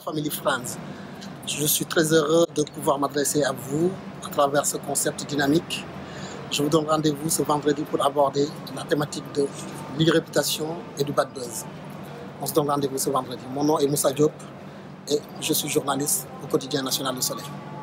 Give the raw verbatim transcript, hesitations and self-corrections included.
Family Friends. Je suis très heureux de pouvoir m'adresser à vous à travers ce concept dynamique. Je vous donne rendez-vous ce vendredi pour aborder la thématique de l'irréputation et du bad buzz. On se donne rendez-vous ce vendredi. Mon nom est Moussa Diop et je suis journaliste au quotidien national du Soleil.